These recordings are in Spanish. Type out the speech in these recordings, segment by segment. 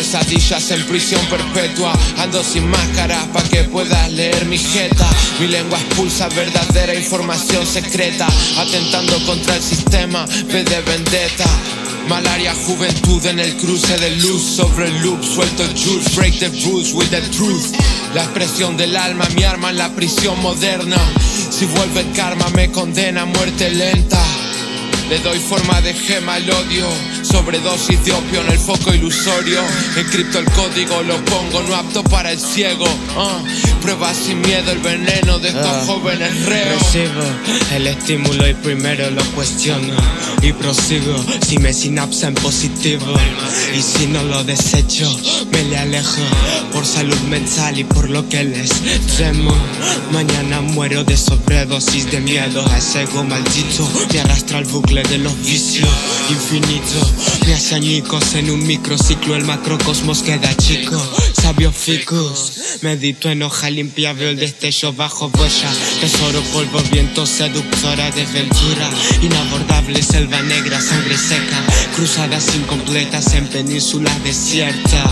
pesadillas en prisión perpetua. Ando sin máscaras pa' que puedas leer mi jeta. Mi lengua expulsa verdadera información secreta, atentando contra el sistema, ve de vendetta. Malaria, juventud en el cruce de luz. Sobre el loop, suelto el juice. Break the rules with the truth. La expresión del alma, mi arma en la prisión moderna. Si vuelve el karma me condena a muerte lenta. Le doy forma de gema al odio. Sobredosis de opio en el foco ilusorio. Encripto el código, lo pongo no apto para el ciego. Prueba sin miedo el veneno de estos jóvenes reos. Recibo el estímulo y primero lo cuestiono y prosigo. Si me sinapsa en positivo y si no lo desecho, me le alejo. Por salud mental y por lo que les temo. Mañana muero de sobredosis de miedo. A ese ego maldito me arrastra al bucle de los vicios. Infinito me hace añicos en un microciclo. El macrocosmos queda chico. Sabio ficus, medito en hoja limpia, veo el destello bajo boya. Tesoro, polvo, viento, seductora de ventura. Inabordable selva negra, sangre seca. Cruzadas incompletas en penínsulas desiertas.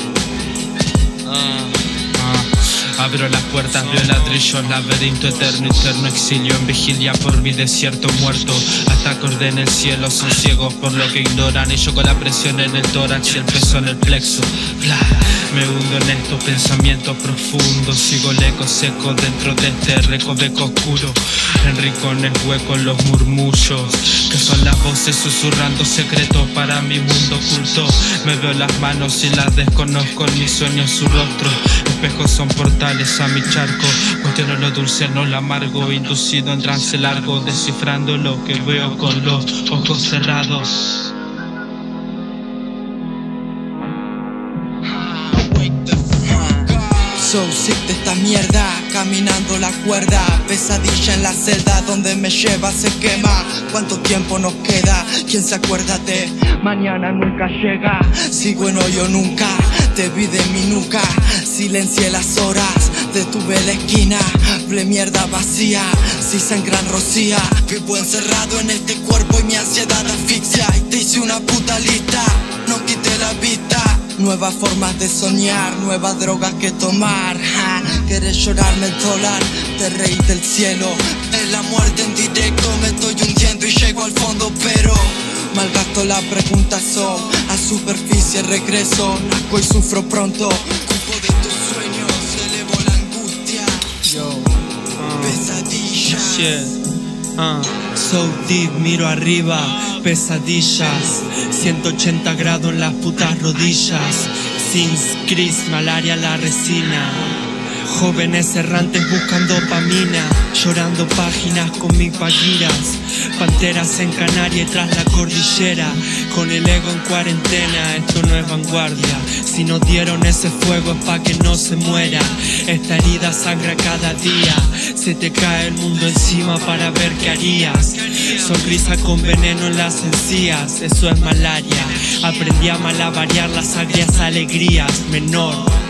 Abro las puertas, veo ladrillos, laberinto eterno, eterno exilio en vigilia por mi desierto muerto. Hasta que ordene el cielo, son ciegos por lo que ignoran. Y yo con la presión en el tórax y el peso en el plexo. Me hundo en estos pensamientos profundos. Sigo el eco seco dentro de este recoveco oscuro. En rincones huecos los murmullos, que son las voces susurrando secretos para mi mundo oculto. Me veo las manos y las desconozco, en mis sueños su rostro. Espejos son portales a mi charco. Cuestiono lo dulce, no lo amargo. Inducido en trance largo, descifrando lo que veo con los ojos cerrados. So sick de esta mierda, caminando la cuerda. Pesadilla en la celda, donde me lleva se quema. ¿Cuánto tiempo nos queda? ¿Quién se acuerda de mañana nunca llega? Sigo en hoyo nunca, te vi de mi nuca. Silencié las horas, detuve la esquina. Ble mierda vacía, si sangran rocía. Vivo encerrado en este cuerpo y mi ansiedad asfixia. Y te hice una puta lista, no quité la vista. Nuevas formas de soñar, nuevas drogas que tomar. Querés llorarme el dólar, te reí del cielo. Es la muerte en directo, me estoy hundiendo y llego al fondo, pero malgasto la pregunta, a superficie regreso. Nazco y sufro pronto, culpo de tus sueños, elevo la angustia. Pesadillas. So deep, miro arriba, pesadillas. 180 grados en las putas rodillas. Sins, gris, malaria, la resina. Jóvenes errantes buscan dopamina, llorando páginas con mis pagiras. Panteras en Canarias tras la cordillera, con el ego en cuarentena. Esto no es vanguardia, si nos dieron ese fuego es pa' que no se muera. Esta herida sangra cada día, se te cae el mundo encima para ver qué harías. Sonrisa con veneno en las encías, eso es malaria. Aprendí a malabarear las agrias alegrías. Menor,